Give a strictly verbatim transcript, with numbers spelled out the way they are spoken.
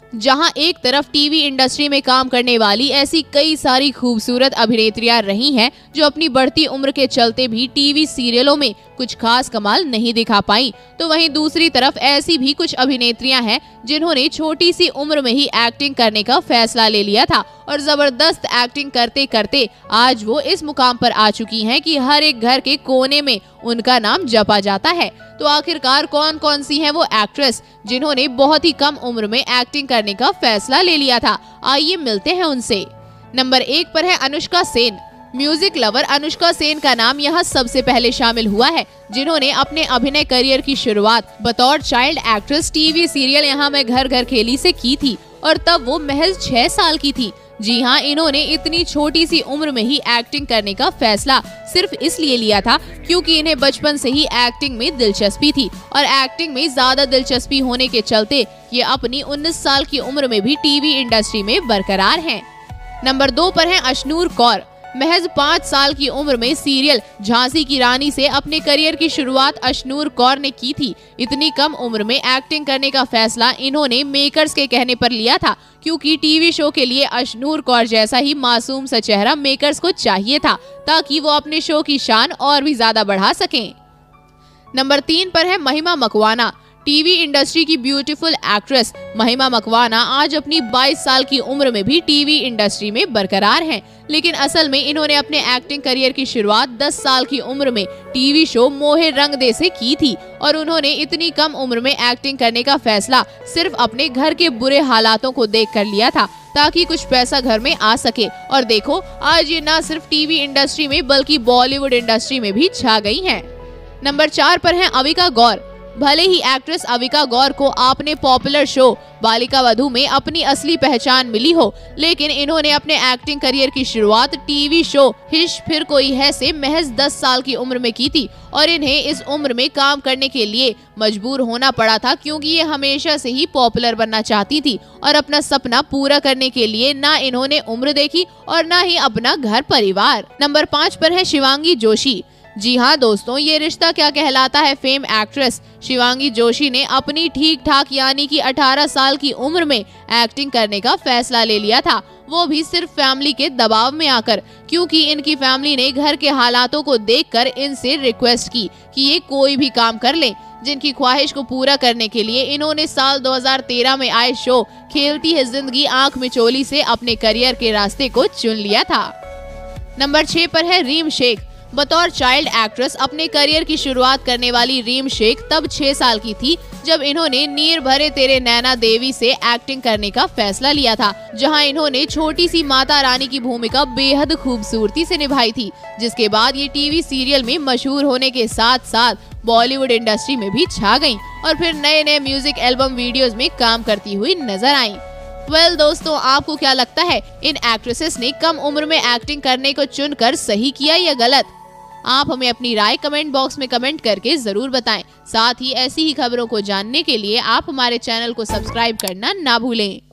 जहां एक तरफ टीवी इंडस्ट्री में काम करने वाली ऐसी कई सारी खूबसूरत अभिनेत्रियां रही हैं जो अपनी बढ़ती उम्र के चलते भी टीवी सीरियलों में कुछ खास कमाल नहीं दिखा पाई, तो वहीं दूसरी तरफ ऐसी भी कुछ अभिनेत्रियां हैं जिन्होंने छोटी सी उम्र में ही एक्टिंग करने का फैसला ले लिया था और जबरदस्त एक्टिंग करते करते आज वो इस मुकाम पर आ चुकी हैं कि हर एक घर के कोने में उनका नाम जपा जाता है। तो आखिरकार कौन कौन सी हैं वो एक्ट्रेस जिन्होंने बहुत ही कम उम्र में एक्टिंग करने का फैसला ले लिया था, आइए मिलते हैं उनसे। नंबर एक पर है अनुष्का सेन। म्यूजिक लवर अनुष्का सेन का नाम यहाँ सबसे पहले शामिल हुआ है, जिन्होंने अपने अभिनय करियर की शुरुआत बतौर चाइल्ड एक्ट्रेस टीवी सीरियल यहाँ मैं घर घर खेली से की थी और तब वो महज छह साल की थी। जी हाँ, इन्होंने इतनी छोटी सी उम्र में ही एक्टिंग करने का फैसला सिर्फ इसलिए लिया था क्योंकि इन्हें बचपन से ही एक्टिंग में दिलचस्पी थी और एक्टिंग में ज्यादा दिलचस्पी होने के चलते ये अपनी उन्नीस साल की उम्र में भी टीवी इंडस्ट्री में बरकरार हैं। नंबर दो पर है अशनूर कौर। महज पाँच साल की उम्र में सीरियल झांसी की रानी से अपने करियर की शुरुआत अशनूर कौर ने की थी। इतनी कम उम्र में एक्टिंग करने का फैसला इन्होंने मेकर्स के कहने पर लिया था क्योंकि टीवी शो के लिए अशनूर कौर जैसा ही मासूम सा चेहरा मेकर्स को चाहिए था ताकि वो अपने शो की शान और भी ज्यादा बढ़ा सकें। नंबर तीन पर है महिमा मकवाना। टीवी इंडस्ट्री की ब्यूटीफुल एक्ट्रेस महिमा मकवाना आज अपनी बाईस साल की उम्र में भी टीवी इंडस्ट्री में बरकरार हैं, लेकिन असल में इन्होंने अपने एक्टिंग करियर की शुरुआत दस साल की उम्र में टीवी शो मोहे रंग दे से की थी और उन्होंने इतनी कम उम्र में एक्टिंग करने का फैसला सिर्फ अपने घर के बुरे हालातों को देख कर लिया था ताकि कुछ पैसा घर में आ सके। और देखो आज ये न सिर्फ टीवी इंडस्ट्री में बल्कि बॉलीवुड इंडस्ट्री में भी छा गई हैं। नंबर चार पर है अविका गौर। भले ही एक्ट्रेस अविका गौर को आपने पॉपुलर शो बालिका वधू में अपनी असली पहचान मिली हो, लेकिन इन्होंने अपने एक्टिंग करियर की शुरुआत टीवी शो हिश फिर कोई है से महज दस साल की उम्र में की थी और इन्हें इस उम्र में काम करने के लिए मजबूर होना पड़ा था क्योंकि ये हमेशा से ही पॉपुलर बनना चाहती थी और अपना सपना पूरा करने के लिए ना इन्होंने उम्र देखी और ना ही अपना घर परिवार। नंबर पाँच पर है शिवांगी जोशी। जी हाँ दोस्तों, ये रिश्ता क्या कहलाता है फेम एक्ट्रेस शिवांगी जोशी ने अपनी ठीक ठाक यानी कि अठारह साल की उम्र में एक्टिंग करने का फैसला ले लिया था, वो भी सिर्फ फैमिली के दबाव में आकर, क्योंकि इनकी फैमिली ने घर के हालातों को देखकर इनसे रिक्वेस्ट की कि ये कोई भी काम कर लें, जिनकी ख्वाहिश को पूरा करने के लिए इन्होंने साल दो हज़ार तेरह में आए शो खेलती है जिंदगी आंख मिचोली से अपने करियर के रास्ते को चुन लिया था। नंबर छह पर है रीम शेख। बतौर चाइल्ड एक्ट्रेस अपने करियर की शुरुआत करने वाली रीम शेख तब छह साल की थी जब इन्होंने नीर भरे तेरे नैना देवी से एक्टिंग करने का फैसला लिया था, जहां इन्होंने छोटी सी माता रानी की भूमिका बेहद खूबसूरती से निभाई थी, जिसके बाद ये टीवी सीरियल में मशहूर होने के साथ साथ बॉलीवुड इंडस्ट्री में भी छा गईं और फिर नए नए म्यूजिक एल्बम वीडियोस में काम करती हुई नजर आईं। वेल well, दोस्तों, आपको क्या लगता है इन एक्ट्रेसेस ने कम उम्र में एक्टिंग करने को चुनकर सही किया या गलत? आप हमें अपनी राय कमेंट बॉक्स में कमेंट करके जरूर बताएं। साथ ही ऐसी ही खबरों को जानने के लिए आप हमारे चैनल को सब्सक्राइब करना ना भूलें।